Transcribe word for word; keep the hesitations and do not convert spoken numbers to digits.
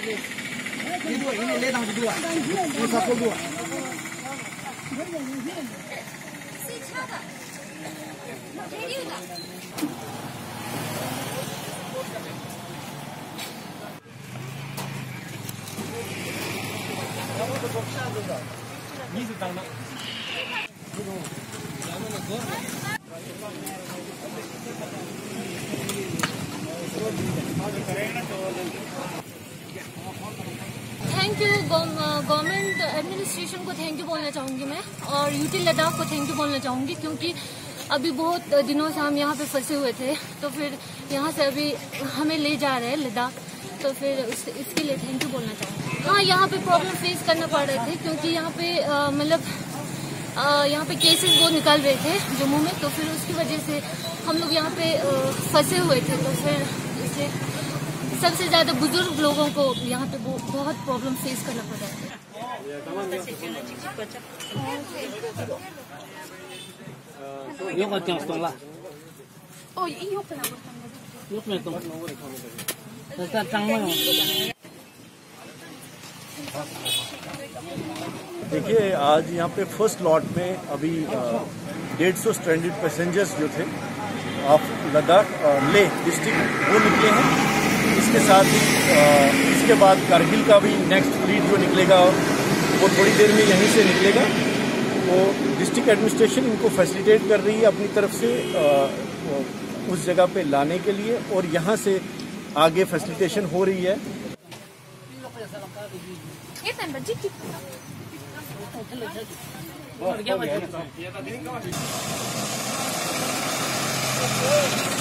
Thank you government administration को thank you बोलना चाहूँगी मैं, और यूटी लद्दाख को थैंक यू बोलना चाहूँगी, क्योंकि अभी बहुत दिनों से हम यहाँ पे फंसे हुए थे, तो फिर यहाँ से अभी हमें ले जा रहे हैं लद्दाख, तो फिर उस, इसके लिए थैंक यू बोलना चाहूँगी। हाँ, यहाँ पे प्रॉब्लम फेस करना पड़ रहे थे, क्योंकि यहाँ पे मतलब यहाँ पे केसेस वो निकल रहे थे जम्मू में, तो फिर उसकी वजह से हम लोग यहाँ पे फंसे हुए थे, तो फिर इससे सबसे ज्यादा बुजुर्ग लोगों को यहाँ पे बहुत प्रॉब्लम फेस करना पड़ रहा है। देखिए, आज यहाँ पे फर्स्ट लॉट में अभी डेढ़ सौ स्ट्रैंडेड पैसेंजर्स जो थे ऑफ लद्दाख लेह डिस्ट्रिक्ट वो निकले हैं। इसके साथ ही इसके बाद कारगिल का भी नेक्स्ट फ्लीट जो निकलेगा वो थोड़ी देर में यहीं से निकलेगा। वो डिस्ट्रिक्ट एडमिनिस्ट्रेशन इनको फैसिलिटेट कर रही है अपनी तरफ से उस जगह पे लाने के लिए, और यहाँ से आगे फैसिलिटेशन हो रही है। Oh,